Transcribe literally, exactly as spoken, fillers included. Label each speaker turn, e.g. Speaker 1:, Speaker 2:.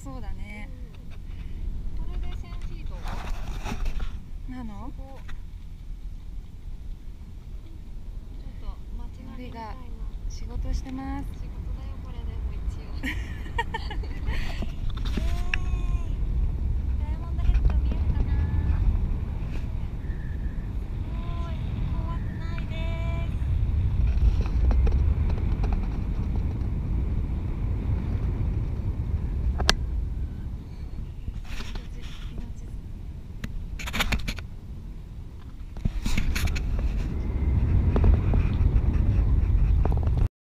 Speaker 1: そうだね。
Speaker 2: これでせんフィート
Speaker 1: なの？
Speaker 2: ちょっと街並みみたいな
Speaker 1: 仕事してます。
Speaker 2: 仕事だよこれでも一応